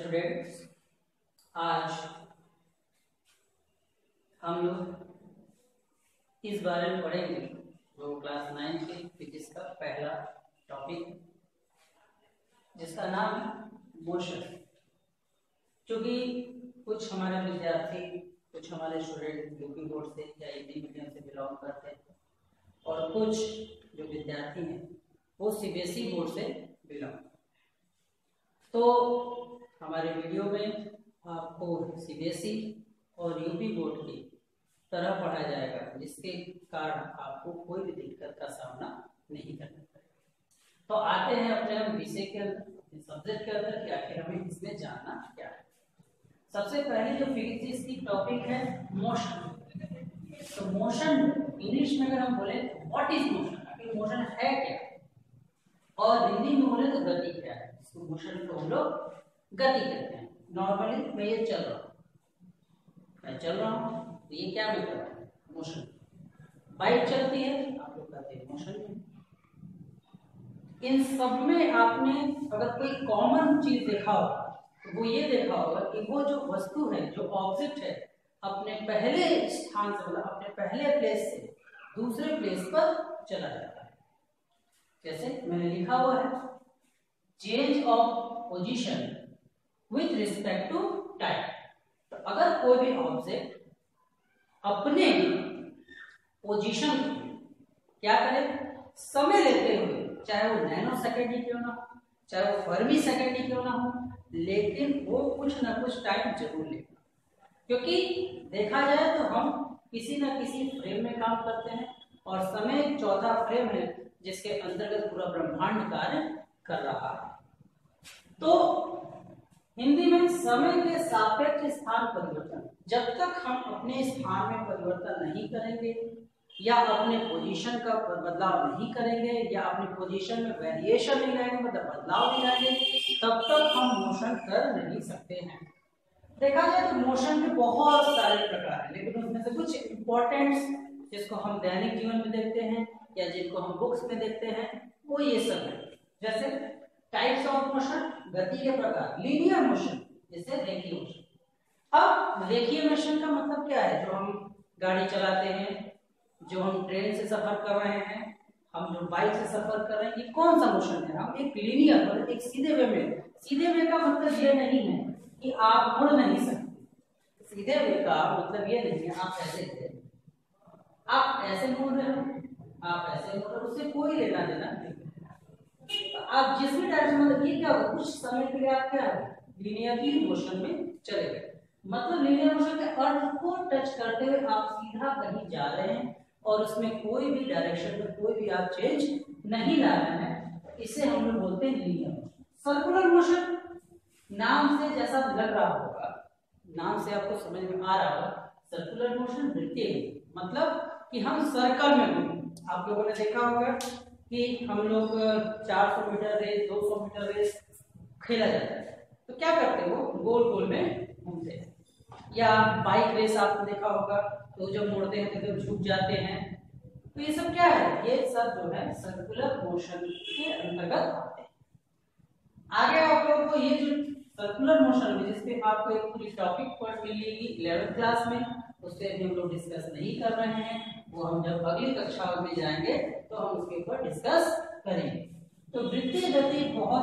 Students, आज हम लोग इस बारे में पढ़ेंगे जो क्लास 9 के फिजिक्स का पहला टॉपिक जिसका नाम है मोशन। क्योंकि कुछ हमारे विद्यार्थी, कुछ हमारे स्टूडेंट यूपी बोर्ड से या हिंदी मीडियम से बिलोंग करते हैं और कुछ जो विद्यार्थी हैं वो सीबीएसई बोर्ड से बिलोंग। तो हमारे वीडियो में आपको सीबीएसई और यूपी बोर्ड की तरह पढ़ाया जाएगा, जिसके कारण आपको कोई भी दिक्कत का सामना नहीं करना पड़ेगा। तो आते हैं अपने विषय के अंदर, सब्जेक्ट के अंदर कि आखिर हमें इसमें जानना क्या है। सबसे पहले जो फिजिक्स की टॉपिक है मोशन। तो मोशन इंग्लिश में अगर हम बोले व्हाट इज मोशन, आखिर मोशन है क्या, और हिंदी में बोले तो गति क्या है। इसको मोशन को हम लोग गति कहते हैं। नॉर्मली मैं ये चल रहा हूँ, मैं चल रहा हूँ, तो ये क्या मैं कर रहा हूँ, मोशन। बाइक चलती है, आप लोग कहते हैं मोशन में। इन सब में आपने अगर कोई कॉमन चीज देखा होगा तो वो ये देखा होगा कि वो जो वस्तु है, जो ऑब्जेक्ट है, अपने पहले स्थान से मतलब अपने पहले प्लेस से दूसरे प्लेस पर चला जाता है। जैसे मैंने लिखा हुआ है change of position with respect to time. तो अगर कोई भी ऑब्जेक्ट अपने पोजीशन क्या करे, समय लेते हुए, चाहे वो नैनो सेकेंड ही क्यों ना हो, चाहे वो फर्मी सेकेंड ही क्यों ना हो, लेकिन वो कुछ ना कुछ टाइम जरूर लेगा। क्योंकि देखा जाए तो हम किसी ना किसी फ्रेम में काम करते हैं और समय एक चौथा फ्रेम है जिसके अंतर्गत पूरा ब्रह्मांड कार्य कर रहा है। तो हिंदी में समय के सापेक्ष स्थान परिवर्तन, जब तक हम अपने स्थान में परिवर्तन नहीं करेंगे या अपने पोजीशन का बदलाव नहीं करेंगे या अपने पोजीशन में वेरिएशन नहीं लाएंगे, मतलब बदलाव नहीं लाएंगे, तब तक हम मोशन कर नहीं सकते हैं। देखा जाए तो मोशन के बहुत सारे प्रकार हैं, लेकिन उसमें से कुछ इंपॉर्टेंट जिसको हम दैनिक जीवन में देखते हैं या जिनको हम बुक्स में देखते हैं वो ये सब है। जैसे टाइप्स ऑफ मोशन, गति के प्रकार, लीनियर मोशन जैसे रेखीय मोशन। अब रेखीय मोशन का मतलब क्या है, जो हम गाड़ी चलाते हैं, जो हम ट्रेन से सफर कर रहे हैं, हम जो बाइक से सफर कर रहे हैं, ये कौन सा मोशन है। हम एक लीनियर मतलब एक सीधे वे में, सीधे वे का मतलब ये नहीं है कि आप मुड़ नहीं सकते, सीधे वे का मतलब ये नहीं है आप ऐसे थे, आप ऐसे मुड़ रहे हो, आप ऐसे मुड़ रहे हो, उससे कोई लेना देना नहीं। तो आप जिस भी डायरेक्शन, मतलब ये क्या होगा, कुछ समय के लिए आप क्या हो, लीनियरली मोशन में चले गए। मतलब लीनियर मोशन के अर्थ को टच करते हुए आप सीधा कहीं जा रहे हैं और उसमें कोई भी डायरेक्शन में कोई भी आप चेंज नहीं ला रहे हैं, इसे हम लोग बोलते हैं लीनियर मोशन। सर्कुलर मोशन, नाम से जैसा लग रहा होगा, नाम से आपको समझ में आ रहा होगा, सर्कुलर मोशन वृत्तीय, मतलब कि हम सर्कल में घूमें। आप लोगों ने देखा होगा कि हम लोग 400 मीटर रेस, 200 मीटर रेस खेला जाता है, तो क्या करते हैं, वो गोल गोल में घूमते हैं। या बाइक रेस आपने देखा होगा, तो जब मुड़ते हैं तो झुक जाते हैं। तो ये सब क्या है, ये सब जो है सर्कुलर मोशन के अंतर्गत आते हैं। आगे आप लोगों को ये जो सर्कुलर मोशन में, जिसपे आपको एक पूरी टॉपिक पर मिलेगी 11th क्लास में, उससे भी हम लोग डिस्कस नहीं कर रहे हैं, वो हम जब अगली कक्षाओं में जाएंगे तो हम उसके ऊपर डिस्कस करेंगे। तो वृत्तीय गति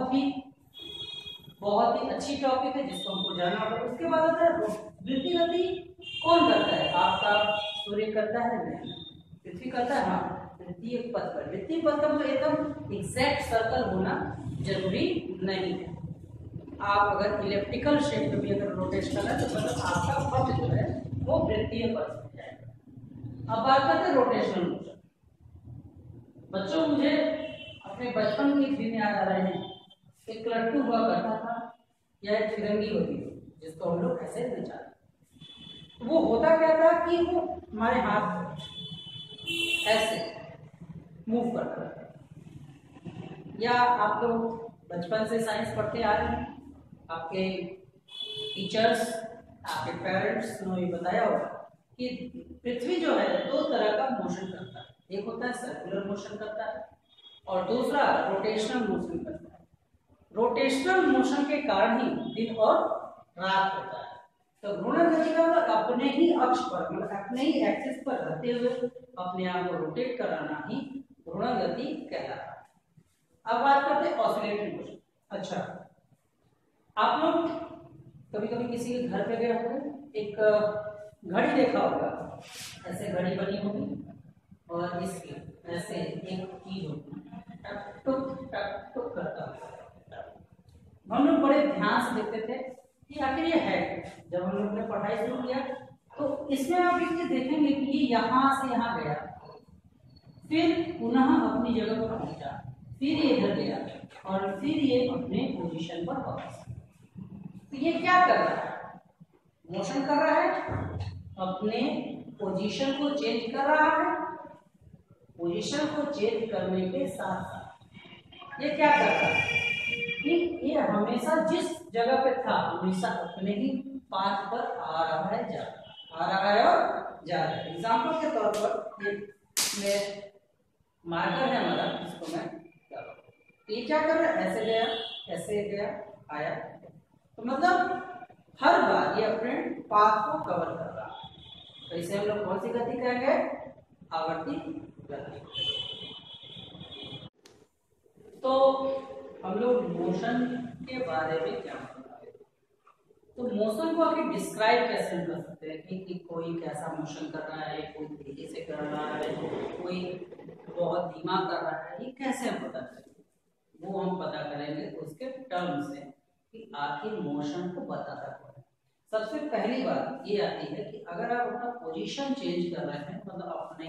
बहुत ही अच्छी टॉपिक है जिसको हमको जानना होगा। उसके बाद आता है वृत्तीय गति कौन करता है, आपका सूर्य करता है, नहीं पृथ्वी करता है। हाँ, वृत्तीय पथ पर, वृत्तीय पथ का मतलब एकदम एग्जैक्ट सर्कल होना जरूरी नहीं है। आप अगर इलेप्टिकल शेप में अगर रोटेशनल है तो मतलब आपका पथ जो है वो वृत्तीय पथ हो जाएगा। अब बात करते हैं रोटेशनल मोशन। बच्चों, मुझे अपने बचपन के दिन याद आ रहे हैं, एक लट्टू हुआ करता था या एक फिरंगी होती थी जिसको हम लोग ऐसे नचाते। तो वो होता क्या था कि वो हमारे हाथ ऐसे मूव करता था। या आप लोग बचपन से साइंस पढ़ते आ रहे हैं, आपके टीचर्स, आपके पेरेंट्स ने ये बताया होगा कि पृथ्वी जो है 2 तरह का मोशन करता है। एक होता है सर्कुलर मोशन करता है और दूसरा रोटेशनल मोशन करता है। रोटेशनल मोशन के कारण ही दिन और रात होता है। तो घूर्णन गति का मतलब अपने ही अक्ष पर, मतलब अपने ही एक्सिस पर रहते हुए अपने आप को रोटेट कराना ही घूर्णन गति कहलाता है। अब बात करते हैं ऑसिलेटरी मोशन। अच्छा, आप लोग कभी कभी किसी के घर पे गए होंगे, एक घड़ी देखा होगा, ऐसे घड़ी बनी होगी और इसकी ऐसे एक चीज होगी, टक टक करता होगा। हम लोग बड़े ध्यान से देखते थे कि आखिर ये है। जब हम लोग ने पढ़ाई शुरू किया तो इसमें आप ये देखेंगे कि ये यहाँ से यहाँ गया, फिर पुनः अपनी जगह पर पहुंचा, फिर ये इधर गया और फिर ये अपने पोजीशन पर वापस। तो ये क्या कर रहा है? मोशन कर रहा है, अपने पोजीशन को चेंज कर रहा है। पोजीशन को चेंज करने के साथ साथ ये क्या कर रहा है कि ये हमेशा जिस जगह पे था हमेशा अपने ही पाथ पर आ रहा है, जा रहा है और जा रहा है। एग्जाम्पल के तौर पर ये मार्कर है हमारा, इसको मैं ये क्या कर रहा है, ऐसे गया, ऐसे गया, आया। तो मतलब हर बार ये अपने पाथ को कवर कर रहा है। तो इसे हम लोग कौन सी गति कहेंगे? आवर्ती गति। तो हम लोग मोशन के बारे में क्या बताएं? तो मोशन को आगे डिस्क्राइब कैसे कर सकते हैं कि कोई कैसा मोशन कर रहा है, कोई तेजी से कर रहा है, कोई बहुत धीमा कर रहा है, ये कैसे हम पता करेंगे? वो हम पता करेंगे उसके टर्म से कि आखिर मोशन को बताता कौन है। सबसे पहली बात ये आती है कि अगर आप अपना पोजीशन चेंज कर रहे हैं, मतलब अपने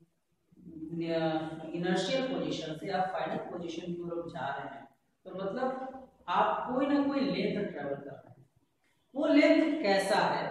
इनर्शियल पोजीशन से आप फाइनल पोजीशन की ओर जा रहे हैं, तो मतलब आप कोई ना कोई लेंथ ट्रेवल कर रहे हैं। वो लेंथ कैसा है,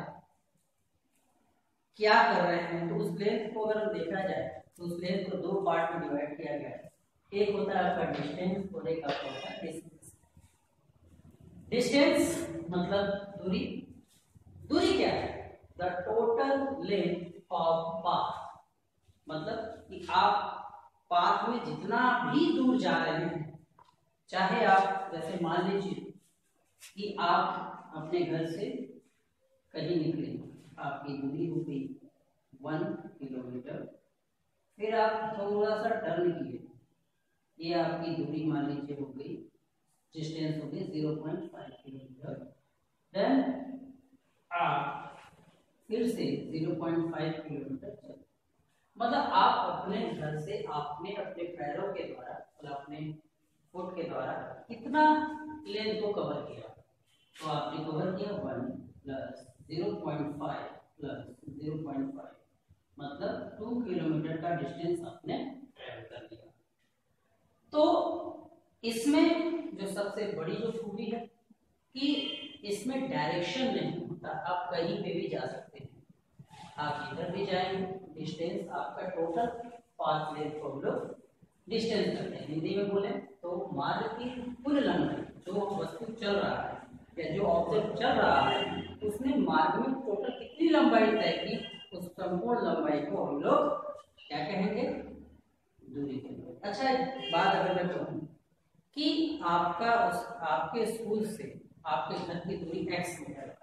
क्या कर रहे हैं? तो उस लेंथ को अगर देखा जाए तो उस लेंथ को दो पार्ट में डिवाइड किया गया है। एक होता है आपका डिस्टेंस और एक आपका होता है डिस्टेंस। डिस्टेंस मतलब दूरी। दूरी क्या है? The total length of path, मतलब कि आप पाथ में जितना भी दूर जा रहे हैं, चाहे आप जैसे मान लीजिए कि आप अपने घर से कहीं निकले, आपकी दूरी हो गई 1 किलोमीटर, फिर आप थोड़ा सा टर्न किए, ये आपकी दूरी मान लीजिए हो गई, डिस्टेंस हो गई 0.5 किलोमीटर। देन आप फिर से 0.5 किलोमीटर चले, मतलब आप अपने घर से आपने अपने पैरों के द्वारा, मतलब अपने फुट के द्वारा कितना लेंथ को कवर किया? तो आपने कवर किया 1 प्लस 0.5 प्लस 0.5, मतलब 2 किलोमीटर का डिस्टेंस आपने ट्रेवल कर लिया। तो इसमें जो सबसे बड़ी जो खूबी है कि इसमें डायरेक्शन नहीं होता, आप कहीं पे भी जा सकते हैं, आप इधर भी जाएंगे। डिस्टेंस आपका टोटल पाथ लेंथ को हम लोग डिस्टेंस करते हैं। हिंदी में बोले तो मार्ग की कुल लंबाई, जो वस्तु चल रहा है या जो ऑब्जेक्ट चल रहा है, उसने मार्ग में टोटल कितनी लंबाई तय की, उस संपूर्ण लंबाई को हम लोग क्या कहेंगे? दूरी कहेंगे। अच्छा, एक बात अगर मैं कहूँ कि आपके स्कूल से आपके घर की दूरी x मीटर,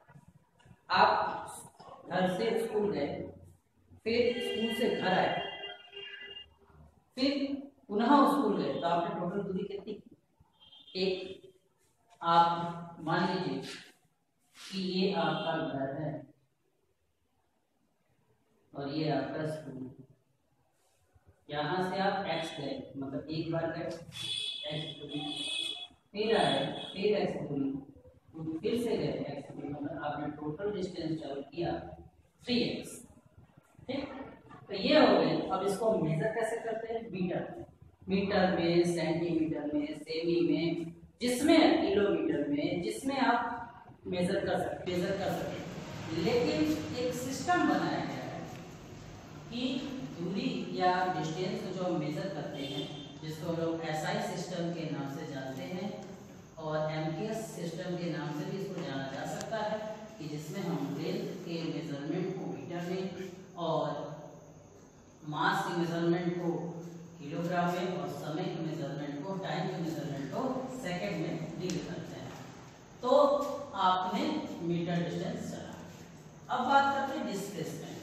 आप घर से स्कूल गए, फिर स्कूल से घर आए, फिर पुनः स्कूल गए, तो आपने टोटल दूरी कितनी? एक। आप मान लीजिए कि ये आपका घर है और ये आपका स्कूल है। यहां से आप x गए, मतलब एक बार गए x दूरी, फिर आए, फिर x दूरी, फिर से गए x दूरी, मतलब आपने टोटल डिस्टेंस ट्रेवल किया 3x। ठीक, तो ये हो गए। अब इसको मेजर कैसे करते हैं? मीटर में, सेंटीमीटर में, सेमी में, जिसमें किलोमीटर में, जिसमें आप मेजर कर सकते। लेकिन एक सिस्टम बनाया गया है कि दूरी या डिस्टेंस जो हम मेजर करते हैं, जिसको हम लोग SI सिस्टम के नाम से जानते हैं और MKS सिस्टम के नाम से भी इसको जाना जा सकता है, कि जिसमें हम लेंथ के मेजरमेंट को मीटर में और मास के मेजरमेंट को किलोग्राम में और समय के मेजरमेंट को, टाइम के मेजरमेंट को सेकंड में डील करते हैं। तो आपने मीटर डिस्टेंस चला। अब बात करते हैं डिस्प्लेसमेंट।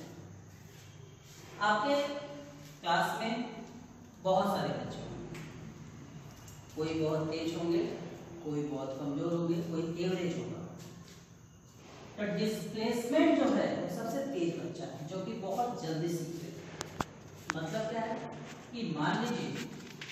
आपके क्लास में बहुत सारे बच्चे होंगे, कोई बहुत तेज होंगे, कोई बहुत कमजोर होंगे, कोई एवरेज होगा। तो डिस्प्लेसमेंट जो है वो सबसे तेज बच्चा है, जो कि बहुत जल्दी सीख लेता है। मतलब क्या है कि मान लीजिए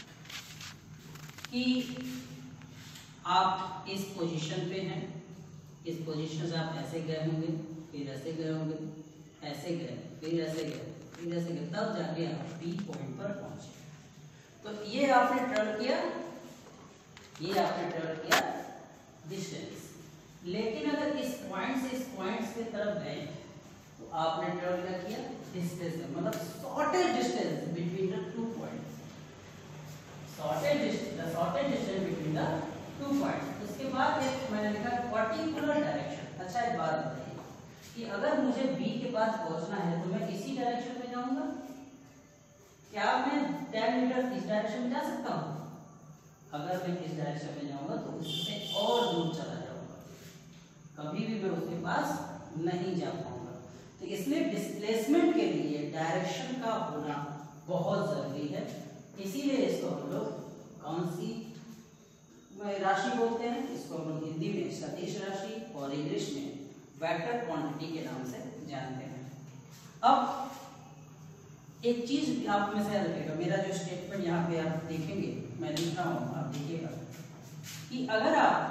कि आप इस पोजीशन पे हैं, इस पोजीशन से आप ऐसे गए होंगे, फिर ऐसे गए होंगे, ऐसे गए, फिर ऐसे गए, फिर ऐसे गए, तब जाके आप बी पॉइंट पर पहुंचे। तो ये आपने ट्रेवल किया, ये आपने ट्रेवल किया डिस्टेंस। लेकिन अगर इस पॉइंट से इस पॉइंट की तरफ गए तो आपने ट्रेवल क्या किया, डिस्टेंस, मतलब shortest distance between the two points, shortest distance between the two points. उसके बाद एक मैंने लिखा पर्टिकुलर डायरेक्शन। अच्छा एक बात बताइए कि अगर मुझे बी के पास पहुंचना है तो मैं इसी डायरेक्शन में जाऊंगा? क्या मैं 10 मीटर इस डायरेक्शन में जा सकता हूँ? अगर मैं इस डायरेक्शन में जाऊंगा तो उससे और दूर चला जाऊंगा, कभी भी मैं उसके पास नहीं जा पाऊंगा। तो इसलिए डिस्प्लेसमेंट के लिए डायरेक्शन का होना बहुत जरूरी है। इसीलिए इसको हम लोग कौन सी राशि बोलते हैं? इसको हम लोग हिंदी में सदिश राशि और इंग्लिश में वेक्टर क्वांटिटी के नाम से जानते हैं। अब एक चीज आप में से रखिएगा, मेरा जो स्टेटमेंट यहाँ पे आप देखेंगे, मैं लिख रहा हूँ, आप देखिएगा कि अगर आप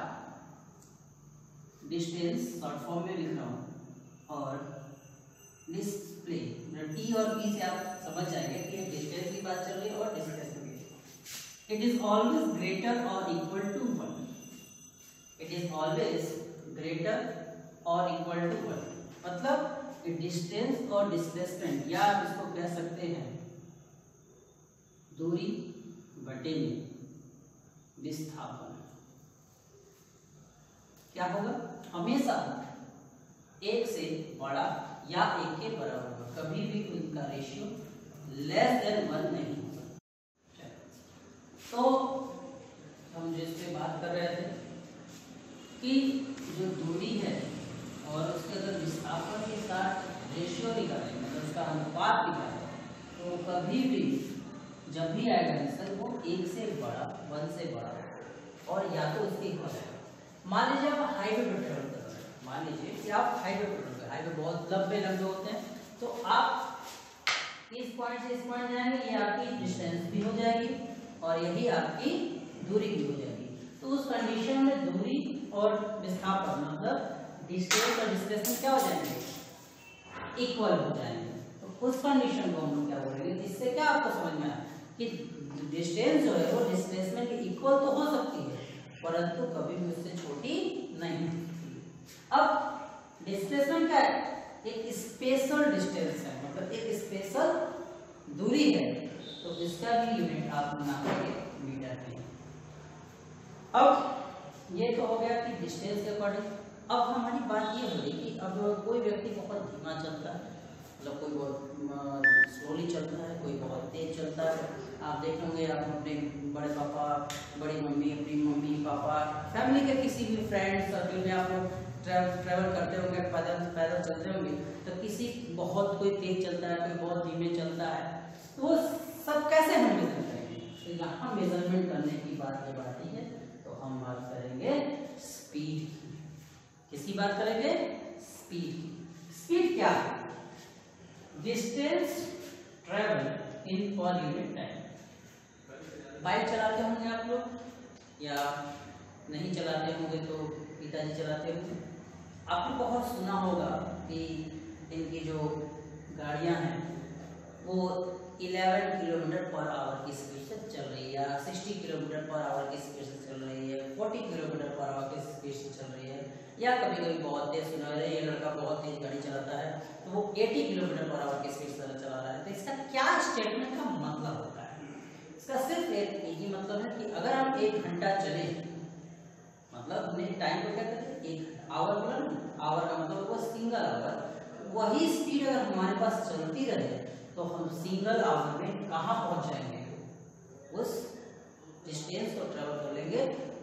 डिस्टेंस शॉर्ट फॉर्म में लिख रहा हूँ और डिस्प्ले, टी और पी से आप समझ जाएंगे कि डिस्टेंस की बात चल रही है और डिस्टेंस की। इट इज ऑलवेज ग्रेटर और equal to 1। It is always greater और इक्वल टू 1, मतलब डिस्टेंस और डिस्प्लेसमेंट, या आप इसको कह सकते हैं दूरी बटे विस्थापन, क्या होगा? हमेशा एक से बड़ा या एक के बराबर होगा, कभी भी उनका रेशियो लेस देन 1 नहीं होगा। तो हम जिस पे बात कर रहे थे कि जो दूरी है और उसके अगर विस्थापन के साथ रेशियो निकालें, मतलब उसका अनुपात निकालें, तो कभी भी जब भी आएगा आंसर वो 1 से बड़ा, 1 से बड़ा और या तो उसके इक्वल है। मान लीजिए आप हाईवे पर ट्रेवल कर रहे हैं, मान लीजिए कि आप हाईवे पर ट्रेवल कर रहे हैं, हाईवे बहुत लंबे लंबे होते हैं, तो आप इस पॉइंट से इस पॉइंट जाएंगे, ये आपकी डिस्टेंस भी हो जाएगी और यही आपकी दूरी भी हो जाएगी। तो उस कंडीशन में दूरी और विस्थापन, मतलब डिस्टेंस और डिस्प्लेसमेंट क्या हो जाएंगे? इक्वल हो जाएंगे। तो उस कंडीशन को हम लोग क्या बोलेंगे? इससे क्या आपको समझ में आया कि डिस्टेंस जो है वो डिस्प्लेसमेंट के इक्वल तो हो सकती है, परंतु कभी भी उससे छोटी नहीं हो। अब डिस्प्लेसमेंट क्या है? एक स्पेशल डिस्टेंस है, मतलब एक स्पेशल दूरी है, तो इसका भी यूनिट आप बनाएंगे मीटर में। अब ये तो हो गया कि डिस्टेंस के अकॉर्डिंग। अब हमारी बात ये हो रही कि अब कोई व्यक्ति बहुत धीमा चलता है, मतलब कोई बहुत स्लोली चलता है, कोई बहुत तेज चलता है। आप देखेंगे, आप अपने बड़े पापा, बड़ी मम्मी, अपनी मम्मी पापा, फैमिली के किसी भी फ्रेंड सर्कल में आप लोग ट्रैवल करते होंगे, पैदल चलते होंगे, तो किसी बहुत कोई तेज चलता है, कोई बहुत धीमे चलता है, तो वो सब कैसे हम मेजर करेंगे? तो यहाँ मेजरमेंट करने की बात जब आती है तो हम बात करेंगे स्पीड की। किसकी बात करेंगे? स्पीड की। स्पीड क्या है? Distance travel in per unit time. Bike चलाते होंगे आप लोग, या नहीं चलाते होंगे तो पिताजी चलाते होंगे। आपने बहुत सुना होगा कि इनकी जो गाड़ियां हैं वो 11 किलोमीटर पर आवर की स्पीड से चल रही है, या 60 किलोमीटर पर आवर की स्पीड से चल रही है, 40 किलोमीटर पर आवर की स्पीड से चल रही है, या कभी कभी बहुत तेज सुना है ये लड़का बहुत तेज गाड़ी चलाता है तो वो 80 किलोमीटर पर आवर की स्पीड से चला रहा है। तो इसका क्या स्टेटमेंट का मतलब होता है? इसका सिर्फ एक ही मतलब है कि अगर हम 1 घंटा चले, मतलब हमने टाइम को क्या कहते हैं? 1 आवर बोला ना, आवर का मतलब वो सिंगल आवर, वही स्पीड अगर हमारे पास चलती रहे तो हम सिंगल आवर में कहाँ पहुंच जाएंगे? उस डिस्टेंस को ट्रेवल कर लेंगे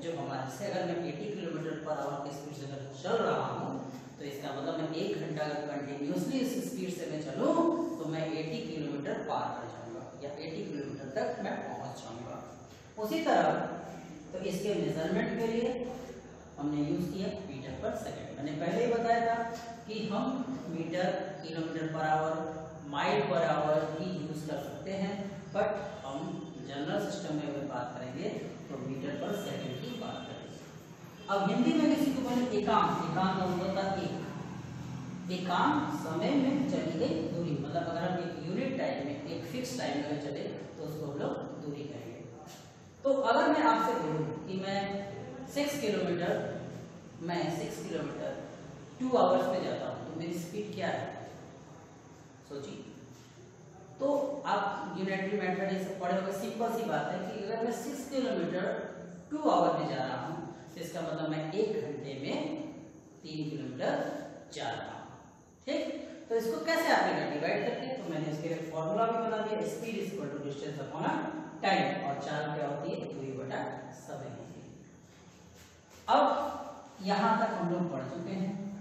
जो हमारे से अगर मैं 80 किलोमीटर पर आवर की स्पीड से अगर चल रहा हूँ तो इसका मतलब मैं 1 घंटा अगर कंटिन्यूसली इस स्पीड से मैं चलूँ तो मैं 80 किलोमीटर पार कर जाऊंगा या 80 किलोमीटर तक मैं पहुंच जाऊंगा। उसी तरह तो इसके मेजरमेंट के लिए हमने यूज किया मीटर पर सेकंड। मैंने पहले ही बताया था कि हम metre, kilometre per hour, mile per hour भी यूज कर सकते हैं, बट हम जनरल सिस्टम में अगर बात करेंगे तो मीटर पर सेकंड की बात करेंगे। अब हिंदी में किसी को बोले एकांक, एकांक का मतलब होता है एकांक समय में चली गई दूरी, मतलब अगर हम एक यूनिट टाइम में एक फिक्स टाइम में चले तो उसको हम लोग दूरी कहेंगे। तो अगर मैं आपसे बोलूं कि मैं 6 किलोमीटर 2 आवर्स में जाता हूं तो मेरी स्पीड क्या है, सोचिए। तो आप यूनिटरी मेथड ये सब पढ़े होंगे। सिंपल सी बात है कि अगर मैं 6 किलोमीटर 2 आवर में जा रहा हूं तो इसका मतलब मैं 1 घंटे में 3 किलोमीटर जा रहा हूं। ठीक, तो इसको कैसे आपने डिवाइड करते हैं, तो मैंने इसके फॉर्मूला भी बना दिया, speed is equal to distance upon time, और चाल क्या होती है, दूरी बटा समय होती है। अब यहां तक हम लोग पढ़ चुके हैं।